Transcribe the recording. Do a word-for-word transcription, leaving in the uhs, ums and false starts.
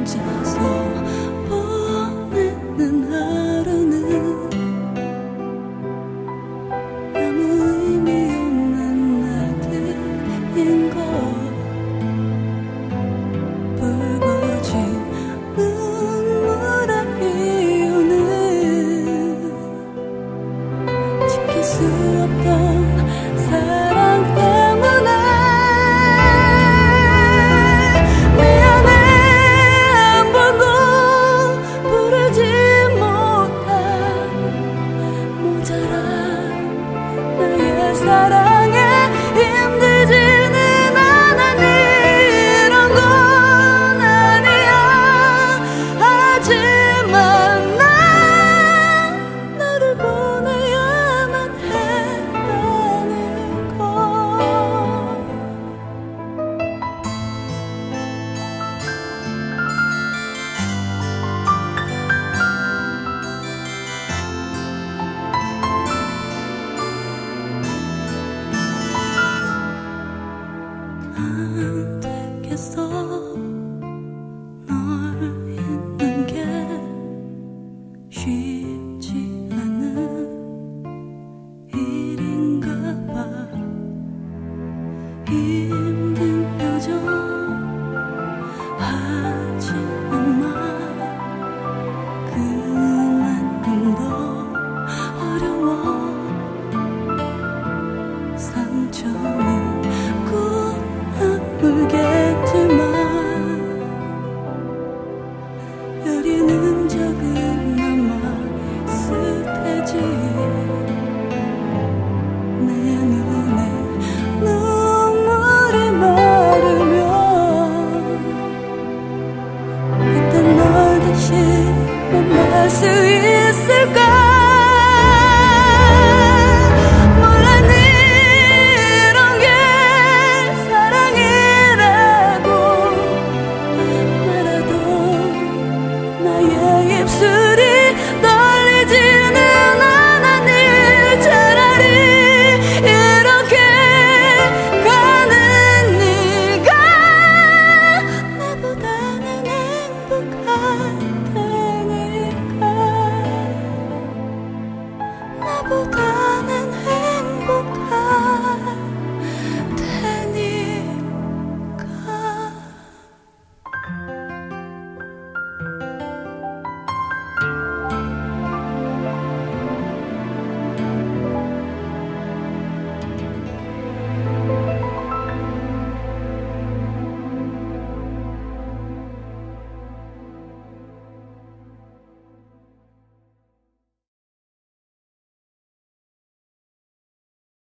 혼자서 보내는 하루는 아무 의미 없는 날들인걸. 붉어진 눈물의 이유는 지킬 수 없던 사랑 때문에. 사랑에 힘들지는 않아. 이런 건 아니야. 하지만 난 너를 보내야만 했다는 걸. 안 되겠어. 널 잊는 게 쉽지 않은 일인가 봐. 힘든 표정 하지는 마. 그만큼 더 어려워. 상처는 울겠지만 여리는 적은 남아있을 테지. 내 눈에 눈물이 마르면 그때 널 다시 만날 수 있을까.